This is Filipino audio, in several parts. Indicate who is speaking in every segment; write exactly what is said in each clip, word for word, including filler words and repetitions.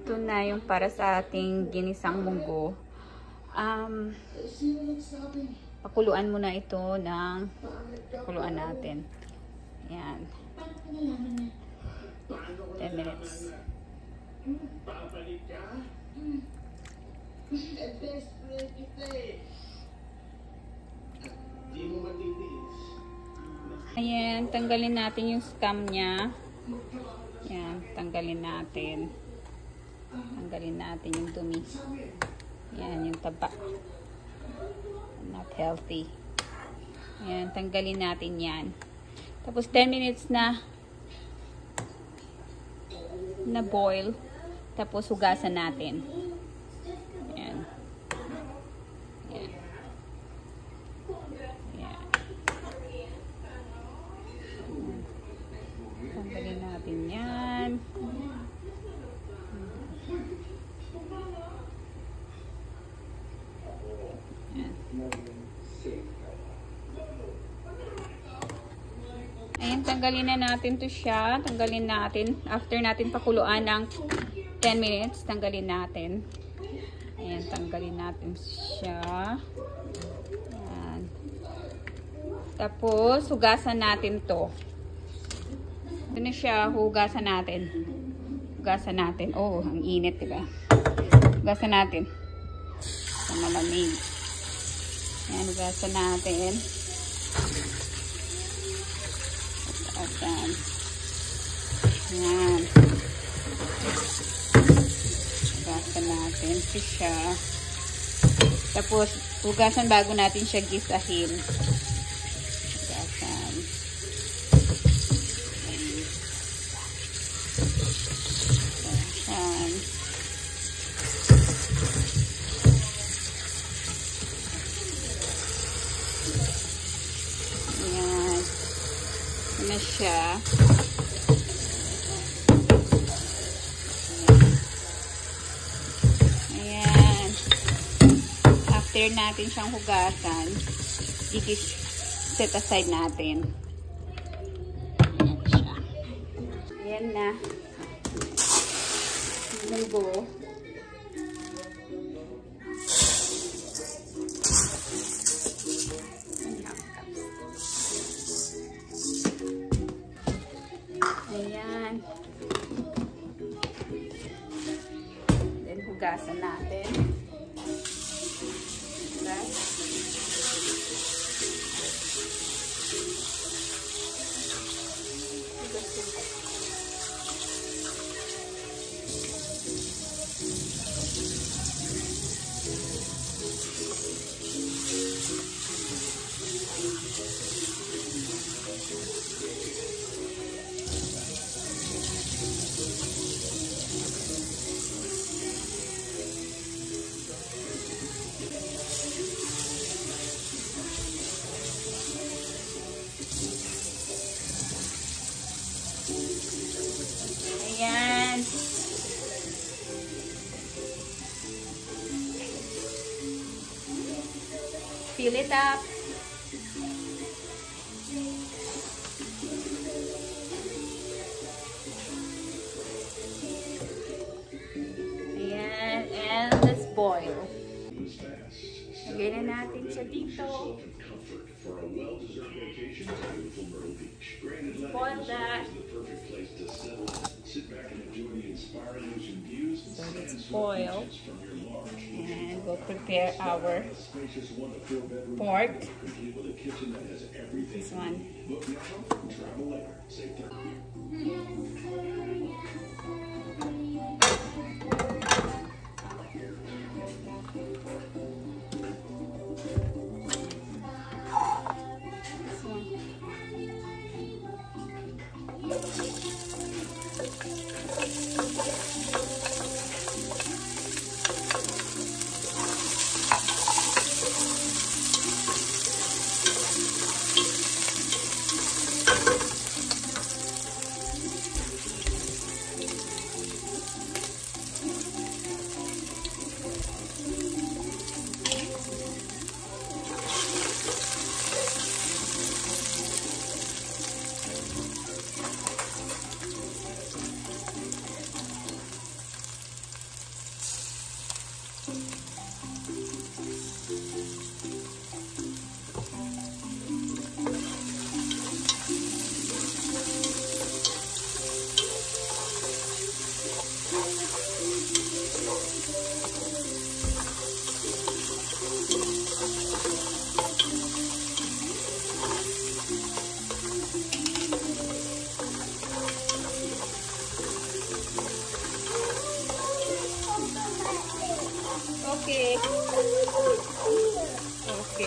Speaker 1: Ito na yung para sa ating ginisang munggo. Um, pakuluan muna ito ng pakuluan natin. Yan. ten minutes. Ayan, tanggalin natin yung scum niya. Yan, tanggalin natin. Tanggalin natin yung dumi. Yan, yung taba. Not healthy. Ayan, tanggalin natin yan. Tapos ten minutes na na boil. Tapos hugasan natin. Ayan. Ayan. Ayan. Tanggalin natin yan. Ayan, tanggalin na natin to siya. Tanggalin natin. After natin pakuluan ng ten minutes, tanggalin natin. Ayan, tanggalin natin siya. Ayan. Tapos, hugasan natin to. Ito na siya, hugasan natin. Hugasan natin. Oh, ang init, diba? Hugasan natin. Sa malamig. Ayan, hugasan natin. Ayan. Ayan. Hugasan natin siya. Tapos, hugasan bago natin siya gisahin. Hugasan. Hugasan. Ayan. Na siya. Ayan. After natin siyang hugasan, i-set aside natin. Ayan siya. Ayan na. Munggo. Ayan. Then, hugasan natin. Hugas. Hugas. Ayan. Fill it up. Ayan. And let's boil. Lagyan na natin siya dito. Boil that. So let's boil. And we'll prepare our pork. This one. Okay. Okay.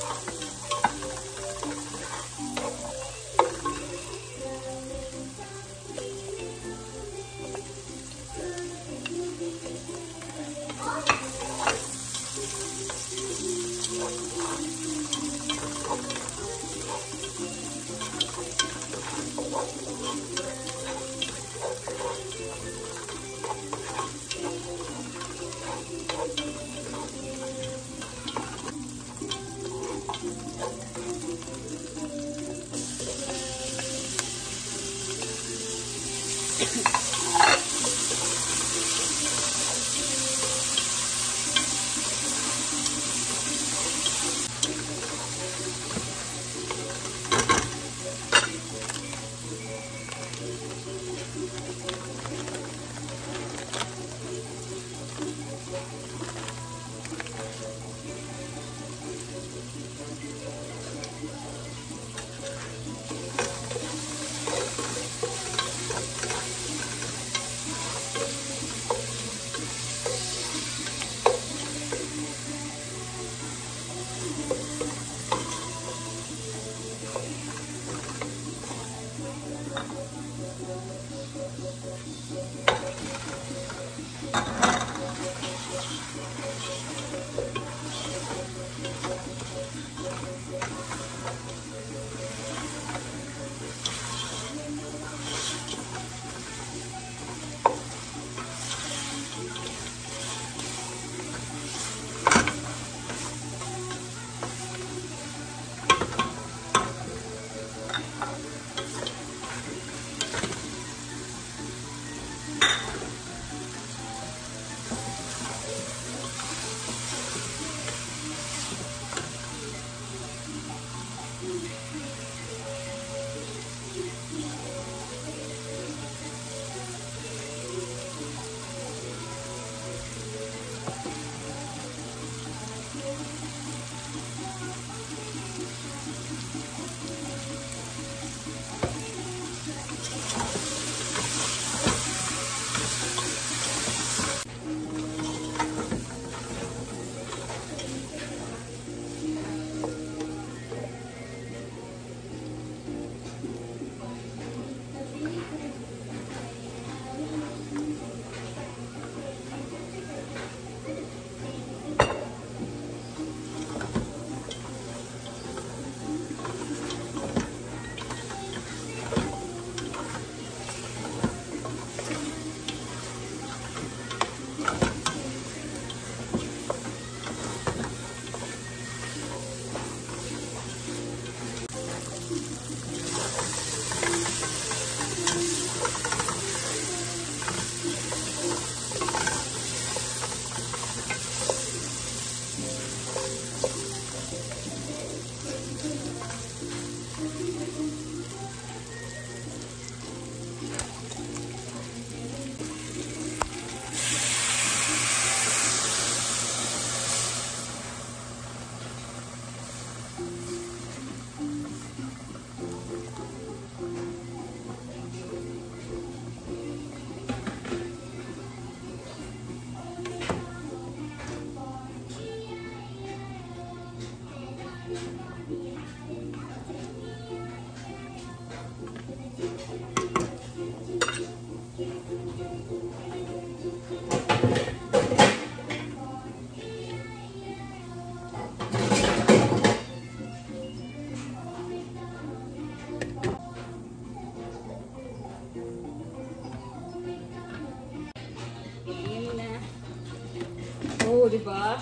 Speaker 1: Oo, di ba?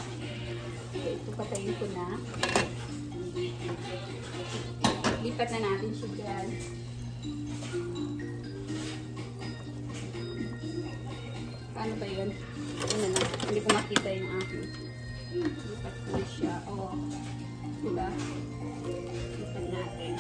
Speaker 1: Ito, patayin ko na. Lipat na natin siya dyan. Paano ba yun? Ano na? Hindi ko makita yung aking. Lipat ko na siya. Oo. Diba? Lipat natin.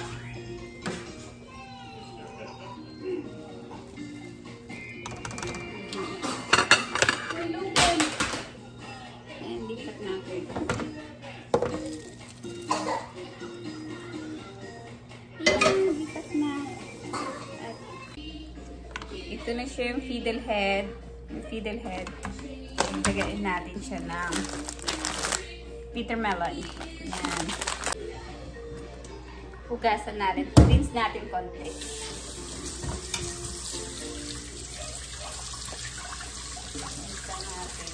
Speaker 1: Ito na siya yung fiddle head. yung fiddle head. Lagayin natin siya ng bitter melon. Yan. Hugasan natin. Rinse natin konti. Rinse natin.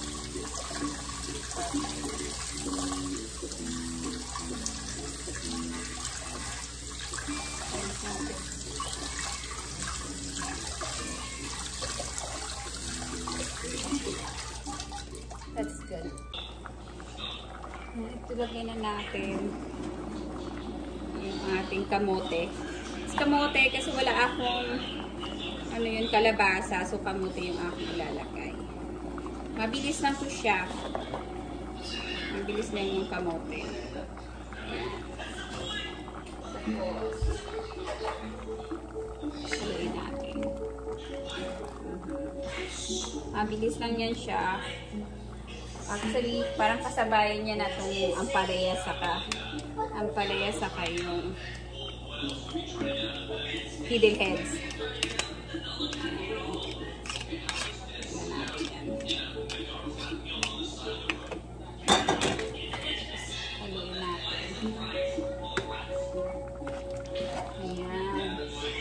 Speaker 1: That's good. Ito lagay na natin yung ating kamote. It's kamote kasi wala akong ano yun, kalabasa. So kamote yung aking ilalagay. Mabilis lang po siya. Mabilis lang yung kamote. Saluin natin. Mabilis lang yan siya. Actually, parang kasabayan niya na itong ampalaya saka ampalaya saka yung fiddle heads. Haluin natin. Ayan.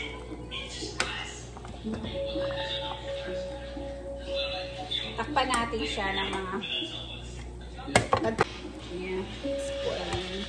Speaker 1: Takpan natin siya ng mga yeah, spoiling.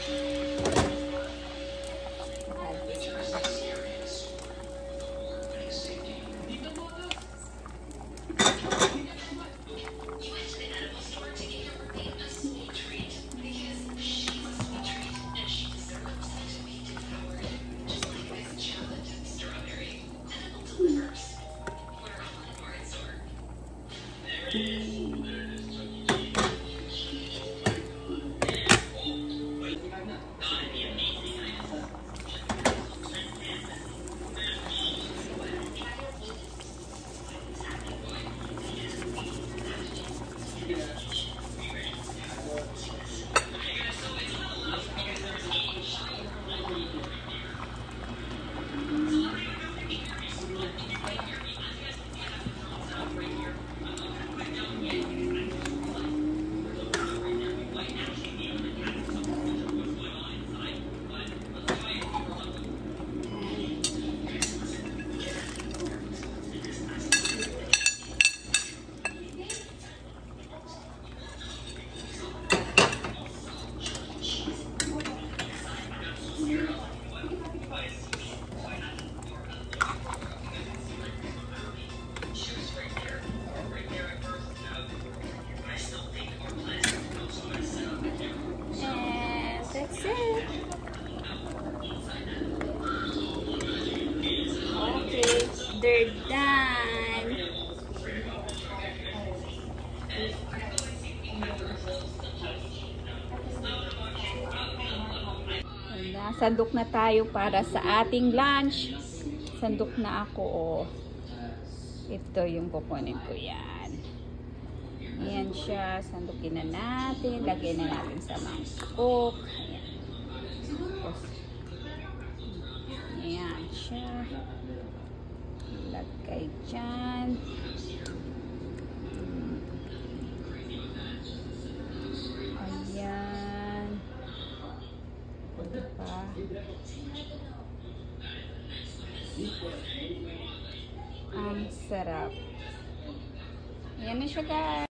Speaker 1: They're done. Wala, sandok na tayo para sa ating lunch. Sandok na ako. Oh. Ito yung kukunin ko yan. Ayan siya. Sandukin na natin. Lagyan na natin sa mangkok. Ayan. Ayan siya. Lagay dyan. Ayan. Diba? Ang sarap. Ayan na siya, guys.